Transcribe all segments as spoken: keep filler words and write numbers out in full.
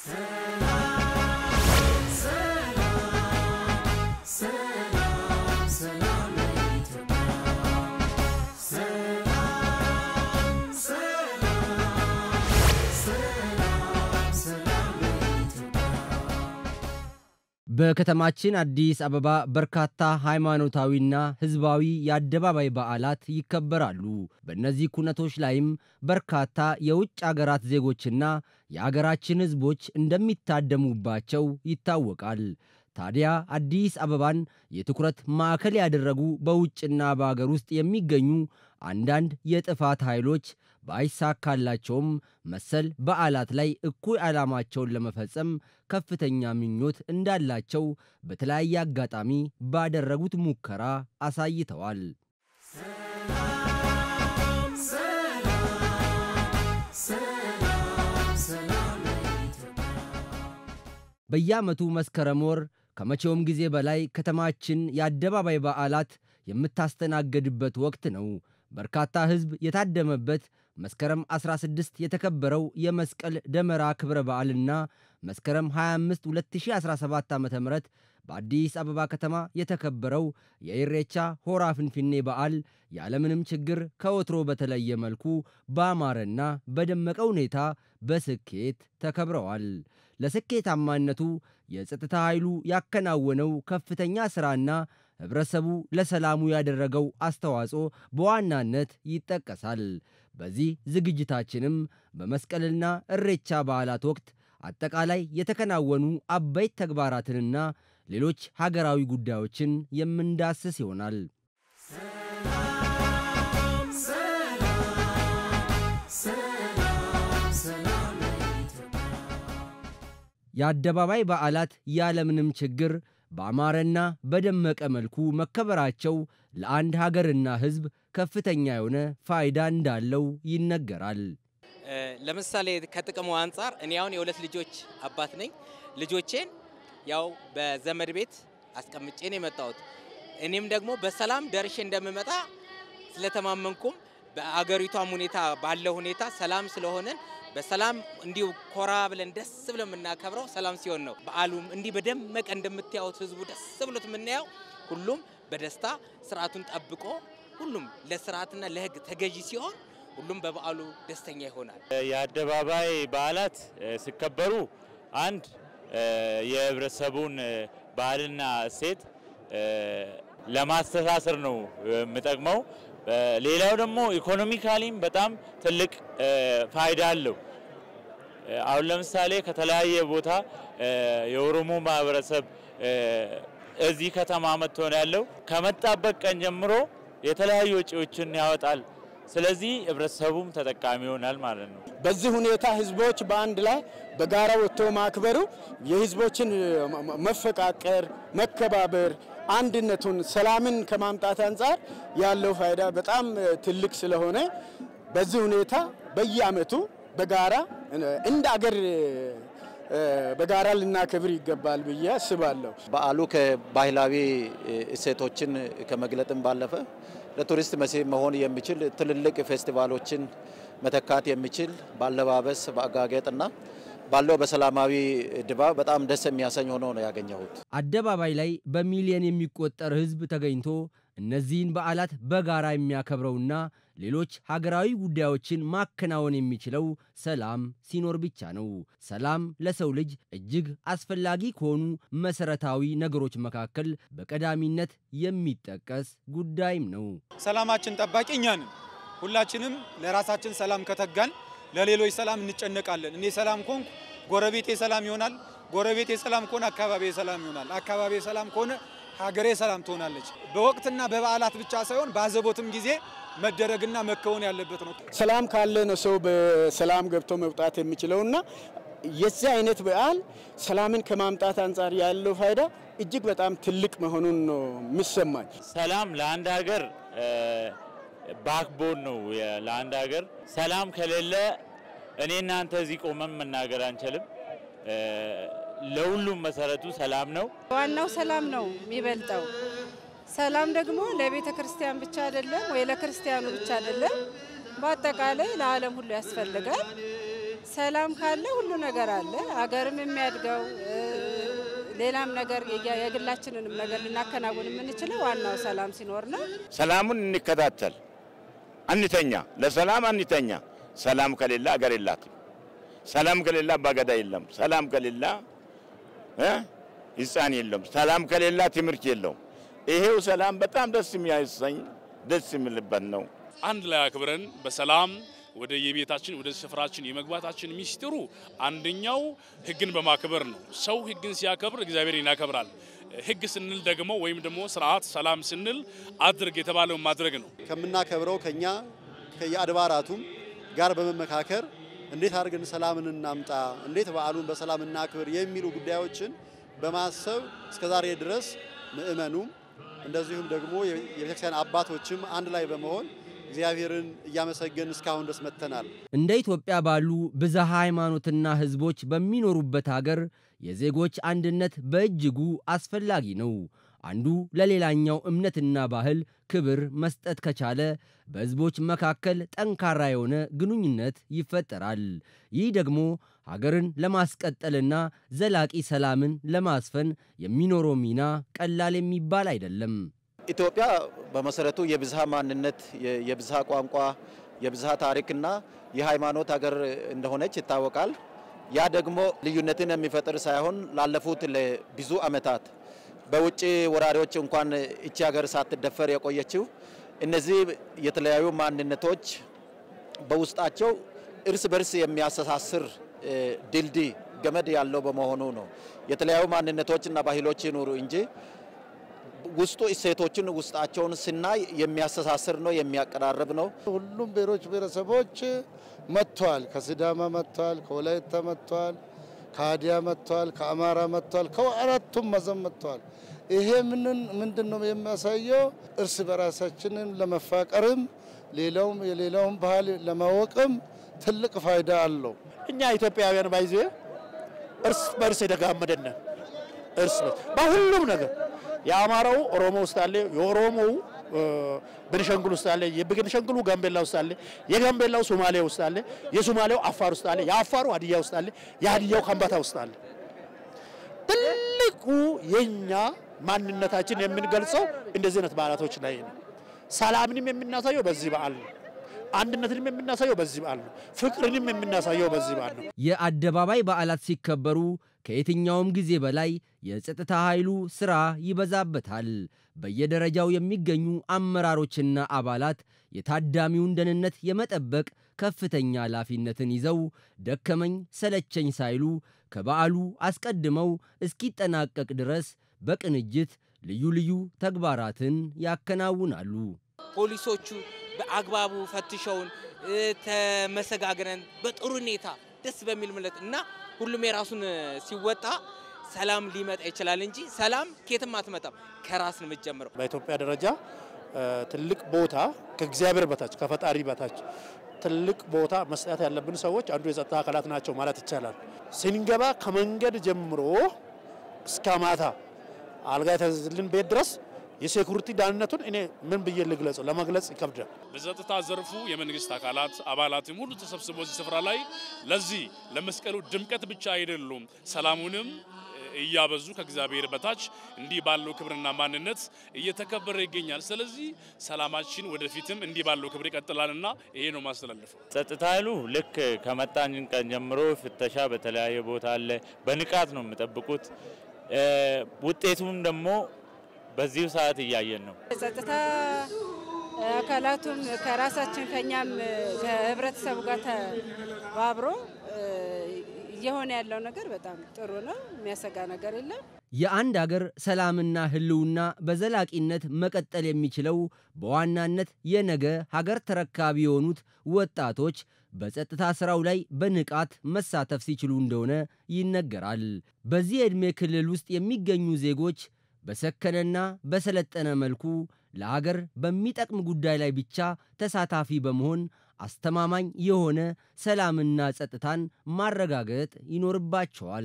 በከተማችን አዲስ አበባ በርካታ ሃይማኖታዊና ህዝባዊ የአደባባይ በዓላት ይከበራሉ። በእነዚህ ኩነቶች ላይም በርካታ የውጭ አገራት ዜጎችና የአገራችን ህዝቦች እንደሚታደሙባቸው ይታወቃል። ታዲያ አዲስ አበባን የትኩረት ማዕከል ያደረጉ በውጭና በአገር ውስጥ የሚገኙ አንዳንድ የጥፋት ኃይሎች ባይሳካላቸውም መሰል በዓላት ላይ እኩይ ዓላማቸውን ለመፈጸም ከፍተኛ ምኞት እንዳላቸው በተለያየ አጋጣሚ ባደረጉት ሙከራ አሳይተዋል። በየዓመቱ መስከረም ወር ከመቼውም ጊዜ በላይ ከተማችን የአደባባይ በዓላት የምታስተናግድበት ወቅት ነው። በርካታ ህዝብ የታደመበት መስከረም አስራ ስድስት የተከበረው የመስቀል ደመራ ክብረ በዓልና መስከረም ሃያ አምስት ሁለት ሺህ አስራ ሰባት ዓ.ም በአዲስ አበባ ከተማ የተከበረው የኢሬቻ ሆራ ፍንፍኔ በዓል ያለምንም ችግር ከወትሮ በተለየ መልኩ ባማረና በደመቀ ሁኔታ በስኬት ተከብረዋል። ለስኬታማነቱ የጸጥታ ኃይሉ ያከናወነው ከፍተኛ ሥራና ህብረተሰቡ ለሰላሙ ያደረገው አስተዋጽኦ በዋናነት ይጠቀሳል። በዚህ ዝግጅታችንም በመስቀልና ኢሬቻ በዓላት ወቅት አጠቃላይ የተከናወኑ አበይት ተግባራትንና ሌሎች ሀገራዊ ጉዳዮችን የምንዳስስ ይሆናል። የአደባባይ በዓላት ያለምንም ችግር በአማረና በደመቀ መልኩ መከበራቸው ለአንድ ሀገርና ህዝብ ከፍተኛ የሆነ ፋይዳ እንዳለው ይነገራል። ለምሳሌ ከጥቅሙ አንፃር እኔ አሁን የሁለት ልጆች አባት ነኝ። ልጆቼን ያው በዘመድ ቤት አስቀምጬ ነው የመጣሁት። እኔም ደግሞ በሰላም ደርሼ እንደምመጣ ስለተማመንኩም በአገሪቷም ሁኔታ ባለው ሁኔታ ሰላም ስለሆነ በሰላም እንዲው ኮራ ብለን ደስ ብለን የምናከብረው ሰላም ሲሆን ነው። በዓሉም እንዲህ በደመቀ እንደምታዩት ህዝቡ ደስ ብሎት የምናየው ሁሉም በደስታ ስርዓቱን ጠብቆ ሁሉም ለስርዓትና ለህግ ተገዢ ሲሆን ሁሉም በበዓሉ ደስተኛ ይሆናል። የአደባባይ በዓላት ሲከበሩ አንድ የህብረተሰቡን ባህልና እሴት ለማስተሳሰር ነው የሚጠቅመው። ሌላው ደግሞ ኢኮኖሚካሊም በጣም ትልቅ ፋይዳ አለው። አሁን ለምሳሌ ከተለያየ ቦታ የኦሮሞ ማህበረሰብ እዚህ ከተማ መጥቶ ነው ያለው። ከመጣበት ቀን ጀምሮ የተለያዩ ወጪዎችን ያወጣል። ስለዚህ ህብረተሰቡም ተጠቃሚ ይሆናል ማለት ነው። በዚህ ሁኔታ ህዝቦች በአንድ ላይ በጋራ ወጥቶ ማክበሩ የህዝቦችን መፈቃቀር፣ መከባበር፣ አንድነቱን ሰላምን ከማምጣት አንፃር ያለው ፋይዳ በጣም ትልቅ ስለሆነ በዚህ ሁኔታ በየዓመቱ በጋራ እንደ አገር በጋራ ልናከብር ይገባል ብዬ አስባለሁ። በዓሉ ከባህላዊ እሴቶችን ከመግለጥም ባለፈ ለቱሪስት መስህብ መሆን የሚችል ትልልቅ ፌስቲቫሎችን መተካት የሚችል ባለባበስ በአጋጌጥና ባለው በሰላማዊ ድባብ በጣም ደስ የሚያሰኝ ሆኖ ነው ያገኘሁት። አደባባይ ላይ በሚሊዮን የሚቆጠር ህዝብ ተገኝቶ እነዚህን በዓላት በጋራ የሚያከብረውና ሌሎች ሀገራዊ ጉዳዮችን ማከናወን የሚችለው ሰላም ሲኖር ብቻ ነው። ሰላም ለሰው ልጅ እጅግ አስፈላጊ ከሆኑ መሰረታዊ ነገሮች መካከል በቀዳሚነት የሚጠቀስ ጉዳይም ነው። ሰላማችን ጠባቂ እኛ ነን። ሁላችንም ለራሳችን ሰላም ከተጋን ለሌሎች ሰላም እንጨነቃለን። እኔ ሰላም ኮንኩ ጎረቤቴ ሰላም ይሆናል፣ ጎረቤቴ ሰላም ከሆነ አካባቢ ሰላም ይሆናል፣ አካባቢ ሰላም ከሆነ ሀገሬ ሰላም ትሆናለች። በወቅትና በበዓላት ብቻ ሳይሆን ባዘቦትም ጊዜ መደረግና መከወን ያለበት ነው። ሰላም ካለ ነው ሰው በሰላም ገብቶ መውጣት የሚችለውና የዚህ አይነት በዓል ሰላምን ከማምጣት አንፃር ያለው ፋይዳ እጅግ በጣም ትልቅ መሆኑን ነው የሚሰማኝ። ሰላም ለአንድ ሀገር ባክቦን ነው። ለአንድ ሀገር ሰላም ከሌለ እኔና አንተ እዚህ ቆመን መናገር አንችልም። ለሁሉም መሰረቱ ሰላም ነው። ዋናው ሰላም ነው የሚበልጠው። ሰላም ደግሞ ለቤተ ክርስቲያን ብቻ አይደለም ወይ ለክርስቲያኑ ብቻ አይደለም፣ በአጠቃላይ ለዓለም ሁሉ ያስፈልጋል። ሰላም ካለ ሁሉ ነገር አለ። አገርም የሚያድገው ሌላም ነገር የግላችንንም ነገር ልናከናውን የምንችለው ዋናው ሰላም ሲኖር ነው። ሰላሙን እንከታተል፣ አንተኛ፣ ለሰላም አንተኛ። ሰላም ከሌለ አገር የላትም። ሰላም ከሌለ አባገዳ የለም። ሰላም ከሌለ እ ህፃን የለም። ሰላም ከሌለ ትምህርት የለም። ይሄው ሰላም በጣም ደስ የሚያሰኝ ደስ የሚልበት ነው። አንድ ላይ አክብረን በሰላም ወደ የቤታችን ወደ ስፍራችን የመግባታችን ሚስጥሩ አንደኛው ህግን በማክበር ነው። ሰው ህግን ሲያከብር እግዚአብሔርን ያከብራል። ህግ ስንል ደግሞ ወይም ደግሞ ስርዓት ሰላም ስንል አድርግ የተባለው ማድረግ ነው። ከምናከብረው ከኛ ከየአድባራቱም ጋር በመመካከር እንዴት አድርገን ሰላምን እናምጣ፣ እንዴት በዓሉን በሰላም እናክብር የሚሉ ጉዳዮችን በማሰብ እስከዛሬ ድረስ ምእመኑም እንደዚሁም ደግሞ የቤተክርስቲያን አባቶችም አንድ ላይ በመሆን እግዚአብሔርን እያመሰገን እስካሁን ድረስ መተናል። እንደ ኢትዮጵያ ባሉ ብዝሃ ሃይማኖትና ህዝቦች በሚኖሩበት ሀገር የዜጎች አንድነት በእጅጉ አስፈላጊ ነው። አንዱ ለሌላኛው እምነትና ባህል ክብር መስጠት ከቻለ በህዝቦች መካከል ጠንካራ የሆነ ግንኙነት ይፈጠራል። ይህ ደግሞ ሀገርን ለማስቀጠልና ዘላቂ ሰላምን ለማስፈን የሚኖረው ሚና ቀላል የሚባል አይደለም። ኢትዮጵያ በመሰረቱ የብዝሃ ማንነት፣ የብዝሃ ቋንቋ፣ የብዝሃ ታሪክና የሃይማኖት ሀገር እንደሆነች ይታወቃል። ያ ደግሞ ልዩነትን የሚፈጥር ሳይሆን ላለፉት ለብዙ ዓመታት በውጪ ወራሪዎች እንኳን እቺ ሀገር ሳትደፈር የቆየችው እነዚህ የተለያዩ ማንነቶች በውስጣቸው እርስ በርስ የሚያስተሳስር ድልድይ ገመድ ያለው በመሆኑ ነው። የተለያዩ ማንነቶችና ባህሎች ይኑሩ እንጂ ውስጡ እሴቶችን ውስጣቸውን ስናይ የሚያስተሳስር ነው፣ የሚያቀራርብ ነው። ሁሉም ብሔሮች ብሔረሰቦች መጥተዋል። ከሲዳማ መጥተዋል፣ ከወላይታ መጥተዋል፣ ከሀዲያ መጥተዋል፣ ከአማራ መጥተዋል፣ ከአራቱም ማዕዘን መጥተዋል። ይሄ ምን ምንድነው የሚያሳየው? እርስ በራሳችንን ለመፋቀርም ሌላውም የሌላውን ባህል ለማወቅም ትልቅ ፋይዳ አለው። እኛ ኢትዮጵያውያን ባይዘ እርስ በርስ የተጋመደን እርስ በሁሉም ነገር የአማራው ኦሮሞ ውስጥ አለ፣ የኦሮሞው ቤኒሻንጉል ውስጥ አለ፣ የቤኒሻንጉሉ ጋምቤላ ውስጥ አለ፣ የጋምቤላው ሶማሌ ውስጥ አለ፣ የሶማሌው አፋር ውስጥ አለ፣ የአፋሩ ሀዲያ ውስጥ አለ፣ የሀዲያው ከምባታ ውስጥ አለ። ትልቁ የኛ ማንነታችን የምንገልጸው እንደዚህ አይነት በዓላቶች ላይ ነው። ሰላምንም የምናሳየው በዚህ በዓል ነው። አንድነትንም የምናሳየው በዚህ በዓል ነው። ፍቅርንም የምናሳየው በዚህ በዓል ነው። የአደባባይ በዓላት ሲከበሩ ከየትኛውም ጊዜ በላይ የጸጥታ ኃይሉ ሥራ ይበዛበታል። በየደረጃው የሚገኙ አመራሮችና አባላት የታዳሚውን ደህንነት የመጠበቅ ከፍተኛ ኃላፊነትን ይዘው ደከመኝ ሰለቸኝ ሳይሉ ከበዓሉ አስቀድመው እስኪጠናቀቅ ድረስ በቅንጅት ልዩ ልዩ ተግባራትን ያከናውናሉ። ፖሊሶቹ በአግባቡ ፈትሸውን ተመሰጋግነን በጥሩ ሁኔታ ደስ በሚል ምለት እና ሁሉም የራሱን ሲወጣ ሰላም ሊመጣ ይችላል እንጂ ሰላም ከየትም አትመጣም፣ ከራስ ነው የምትጀምረው። በኢትዮጵያ ደረጃ ትልቅ ቦታ ከእግዚአብሔር በታች ከፈጣሪ በታች ትልቅ ቦታ መስጠት ያለብን ሰዎች አንዱ የጸጥታ አካላት ናቸው ማለት ይቻላል። ስንገባ ከመንገድ ጀምሮ እስከ ማታ አልጋ የተዘልን ቤት ድረስ የሴኩሪቲ ዳንነቱን እኔ ምን ብዬ ልግለጽ ለማግለጽ ይከብዳል። በጸጥታ ዘርፉ የመንግስት አካላት አባላትም ሁሉ ተሰብስበው እዚህ ስፍራ ላይ ለዚህ ለመስቀሉ ድምቀት ብቻ አይደሉም፣ ሰላሙንም እያበዙ ከእግዚአብሔር በታች እንዲህ ባለው ክብርና ማንነት እየተከበረ ይገኛል። ስለዚህ ሰላማችን ወደፊትም እንዲህ ባለው ክብር ይቀጥላልና ይሄ ነው ማስተላለፈው። ጸጥታ ኃይሉ ልክ ከመጣን ቀን ጀምሮ ፍተሻ በተለያየ ቦታ አለ። በንቃት ነው የሚጠብቁት። ውጤቱም ደግሞ በዚህ ሰዓት እያየን ነው። ጸጥታ አካላቱም ከራሳችን ከኛም ከህብረተሰቡ ጋር ተባብሮ የሆነ ያለው ነገር በጣም ጥሩ ነው። የሚያሰጋ ነገር የለም። የአንድ ሀገር ሰላምና ህልውና በዘላቂነት መቀጠል የሚችለው በዋናነት የነገ ሀገር ተረካቢ የሆኑት ወጣቶች በጸጥታ ስራው ላይ በንቃት መሳተፍ ሲችሉ እንደሆነ ይነገራል። በዚህ የዕድሜ ክልል ውስጥ የሚገኙ ዜጎች በሰከነና በሰለጠነ መልኩ ለሀገር በሚጠቅም ጉዳይ ላይ ብቻ ተሳታፊ በመሆን አስተማማኝ የሆነ ሰላምና ጸጥታን ማረጋገጥ ይኖርባቸዋል።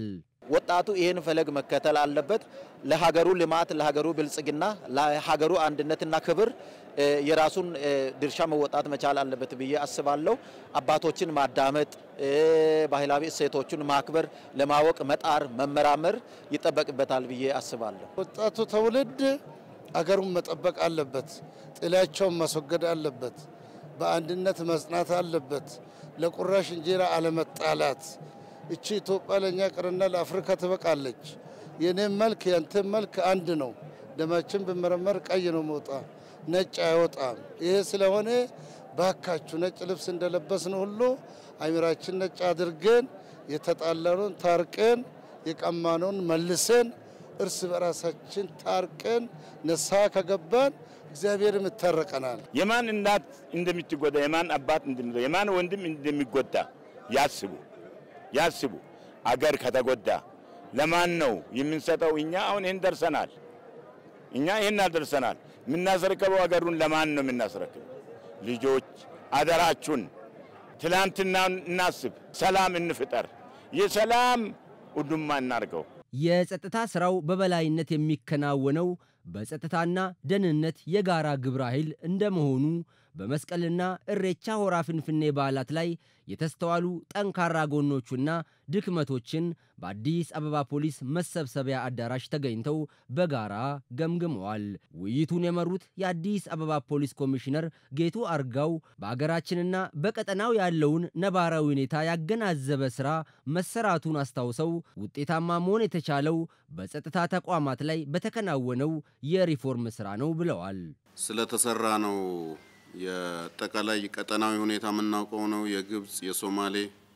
ወጣቱ ይሄን ፈለግ መከተል አለበት። ለሀገሩ ልማት፣ ለሀገሩ ብልጽግና፣ ለሀገሩ አንድነትና ክብር የራሱን ድርሻ መወጣት መቻል አለበት ብዬ አስባለሁ። አባቶችን ማዳመጥ፣ ባህላዊ እሴቶችን ማክበር፣ ለማወቅ መጣር፣ መመራመር ይጠበቅበታል ብዬ አስባለሁ። ወጣቱ ትውልድ አገሩን መጠበቅ አለበት። ጥላቻውን ማስወገድ አለበት። በአንድነት መጽናት አለበት። ለቁራሽ እንጀራ አለመጣላት። እቺ ኢትዮጵያ ለኛ ቀርና ለአፍሪካ ትበቃለች። የኔም መልክ ያንተም መልክ አንድ ነው። ደማችን በመረመር ቀይ ነው መውጣ ነጭ አይወጣም። ይሄ ስለሆነ ባካችሁ ነጭ ልብስ እንደለበስን ሁሉ አይምራችን ነጭ አድርገን የተጣላነውን ታርቀን የቀማነውን መልሰን እርስ በራሳችን ታርቀን ንስሐ ከገባን እግዚአብሔርም ይታረቀናል። የማን እናት እንደምትጎዳ የማን አባት እንደሚጎዳ የማን ወንድም እንደሚጎዳ ያስቡ ያስቡ። አገር ከተጎዳ ለማን ነው የምንሰጠው? እኛ አሁን ይሄን ደርሰናል። እኛ ይሄን ደርሰናል። ምናስረከበው አገሩን ለማን ነው ምናስረከበው? ልጆች አደራችሁን ትላንትና እናስብ፣ ሰላም እንፍጠር፣ የሰላም ኡዱማ እናርገው። የጸጥታ ስራው በበላይነት የሚከናወነው በጸጥታና ደህንነት የጋራ ግብረ ኃይል እንደመሆኑ በመስቀልና እሬቻ ሆራ ፍንፍኔ በዓላት ላይ የተስተዋሉ ጠንካራ ጎኖቹና ድክመቶችን በአዲስ አበባ ፖሊስ መሰብሰቢያ አዳራሽ ተገኝተው በጋራ ገምግመዋል። ውይይቱን የመሩት የአዲስ አበባ ፖሊስ ኮሚሽነር ጌቱ አርጋው በአገራችንና በቀጠናው ያለውን ነባራዊ ሁኔታ ያገናዘበ ስራ መሰራቱን አስታውሰው ውጤታማ መሆን የተቻለው በጸጥታ ተቋማት ላይ በተከናወነው የሪፎርም ስራ ነው ብለዋል። ስለተሰራ ነው የጠቃላይ ቀጠናዊ ሁኔታ የምናውቀው ነው። የግብጽ የሶማሌ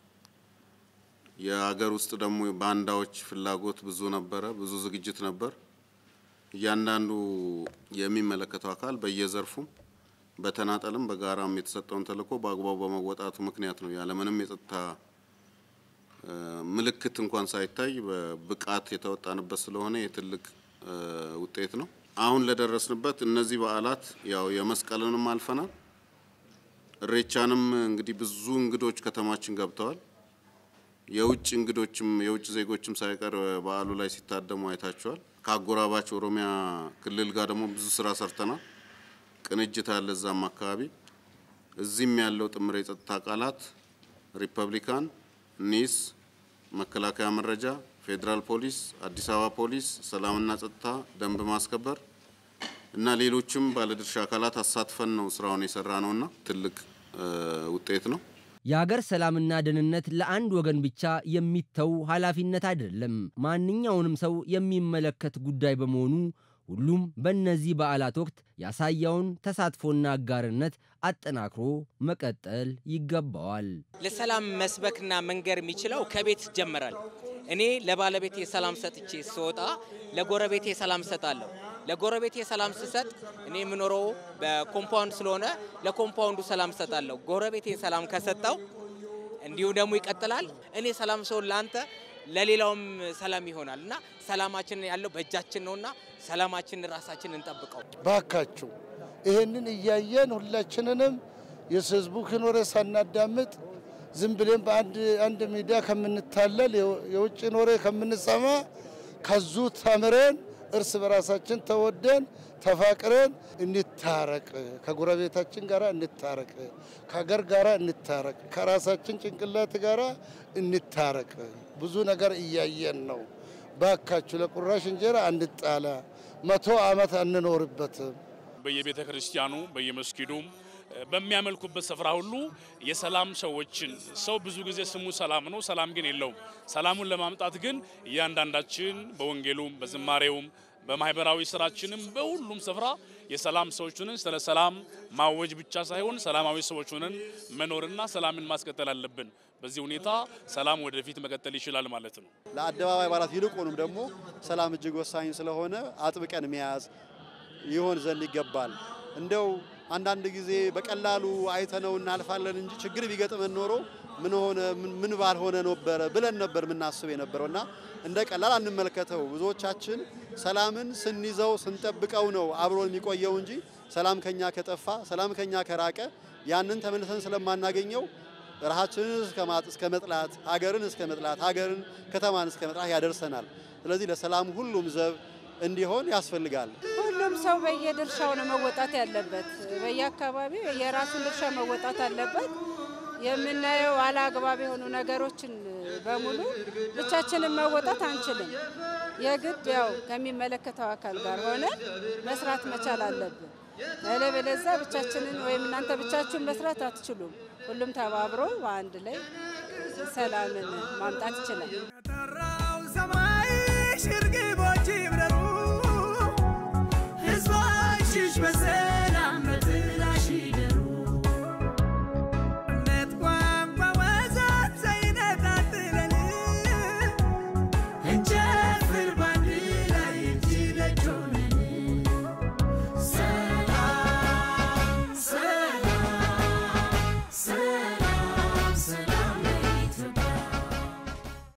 የሀገር ውስጥ ደግሞ ባንዳዎች ፍላጎት ብዙ ነበረ፣ ብዙ ዝግጅት ነበር። እያንዳንዱ የሚመለከተው አካል በየዘርፉ በተናጠልም በጋራም የተሰጠውን ተልዕኮ በአግባቡ በመወጣቱ ምክንያት ነው ያለምንም የጸጥታ ምልክት እንኳን ሳይታይ በብቃት የተወጣንበት ስለሆነ የትልቅ ውጤት ነው። አሁን ለደረስንበት እነዚህ በዓላት ያው የመስቀልንም አልፈናል። እሬቻንም እንግዲህ ብዙ እንግዶች ከተማችን ገብተዋል። የውጭ እንግዶችም የውጭ ዜጎችም ሳይቀር በዓሉ ላይ ሲታደሙ አይታቸዋል። ከአጎራባች ኦሮሚያ ክልል ጋር ደግሞ ብዙ ስራ ሰርተናል። ቅንጅት አለ እዛም አካባቢ። እዚህም ያለው ጥምር የጸጥታ አካላት ሪፐብሊካን፣ ኒስ፣ መከላከያ መረጃ፣ ፌደራል ፖሊስ፣ አዲስ አበባ ፖሊስ፣ ሰላምና ጸጥታ፣ ደንብ ማስከበር እና ሌሎችም ባለድርሻ አካላት አሳትፈን ነው ስራውን የሰራነውና ትልቅ ውጤት ነው። የሀገር ሰላምና ደህንነት ለአንድ ወገን ብቻ የሚተው ኃላፊነት አይደለም። ማንኛውንም ሰው የሚመለከት ጉዳይ በመሆኑ ሁሉም በእነዚህ በዓላት ወቅት ያሳየውን ተሳትፎና አጋርነት አጠናክሮ መቀጠል ይገባዋል። ለሰላም መስበክና መንገር የሚችለው ከቤት ይጀምራል። እኔ ለባለቤቴ ሰላም ሰጥቼ ስወጣ ለጎረቤቴ ሰላም ሰጣለሁ። ለጎረቤቴ ሰላም ስሰጥ እኔ የምኖረው በኮምፓውንድ ስለሆነ ለኮምፓውንዱ ሰላም ሰጣለሁ። ጎረቤቴን ሰላም ከሰጠው እንዲሁ ደግሞ ይቀጥላል። እኔ ሰላም ሰው ላንተ ለሌላውም ሰላም ይሆናልና ሰላማችን ያለው በእጃችን ነውና ሰላማችን ራሳችን እንጠብቀው። ባካችሁ ይሄንን እያየን ሁላችንንም የህዝቡ ክኖረ ሳናዳምጥ ዝም ብለን በአንድ አንድ ሚዲያ ከምንታለል የውጭ ኖሬ ከምንሰማ ከዙ ተምረን እርስ በራሳችን ተወደን ተፋቅረን እንታረቅ፣ ከጎረቤታችን ጋራ እንታረቅ፣ ከሀገር ጋራ እንታረቅ፣ ከራሳችን ጭንቅላት ጋራ እንታረቅ። ብዙ ነገር እያየን ነው። ባካችሁ ለቁራሽ እንጀራ አንጣላ፣ መቶ ዓመት አንኖርበትም። በየቤተ ክርስቲያኑ በየመስጊዱ በሚያመልኩበት ስፍራ ሁሉ የሰላም ሰዎችን ሰው ብዙ ጊዜ ስሙ ሰላም ነው፣ ሰላም ግን የለውም። ሰላሙን ለማምጣት ግን እያንዳንዳችን በወንጌሉም በዝማሬውም በማህበራዊ ስራችንም በሁሉም ስፍራ የሰላም ሰዎች ሆነን ስለ ሰላም ማወጅ ብቻ ሳይሆን ሰላማዊ ሰዎች ሆነን መኖርና ሰላምን ማስቀጠል አለብን። በዚህ ሁኔታ ሰላም ወደፊት መቀጠል ይችላል ማለት ነው። ለአደባባይ በዓላት ይልቁንም ደግሞ ሰላም እጅግ ወሳኝ ስለሆነ አጥብቀን መያዝ ይሆን ዘንድ ይገባል። እንደው አንዳንድ ጊዜ በቀላሉ አይተነው እናልፋለን እንጂ ችግር ቢገጥመን ኖሮ ምን ሆነ ምን ባልሆነ ነበር ብለን ነበር ምናስብ የነበረውና እንደ ቀላል አንመለከተው። ብዙዎቻችን ሰላምን ስንይዘው ስንጠብቀው ነው አብሮን የሚቆየው እንጂ ሰላም ከኛ ከጠፋ ሰላም ከኛ ከራቀ ያንን ተመልሰን ስለማናገኘው ራሳችንን እስከ መጥላት ሀገርን እስከ መጥላት ሀገርን ከተማን እስከ መጥላት ያደርሰናል። ስለዚህ ለሰላም ሁሉም ዘብ እንዲሆን ያስፈልጋል። ሁሉም ሰው በየድርሻው ነው መወጣት ያለበት። በየአካባቢው የራሱን ድርሻ መወጣት አለበት። የምናየው አላግባብ የሆኑ ነገሮችን በሙሉ ብቻችንን መወጣት አንችልም። የግድ ያው ከሚመለከተው አካል ጋር ሆነ መስራት መቻል አለብን። አለበለዚያ ብቻችንን ወይም እናንተ ብቻችሁን መስራት አትችሉም። ሁሉም ተባብሮ በአንድ ላይ ሰላምን ማምጣት ይችላል።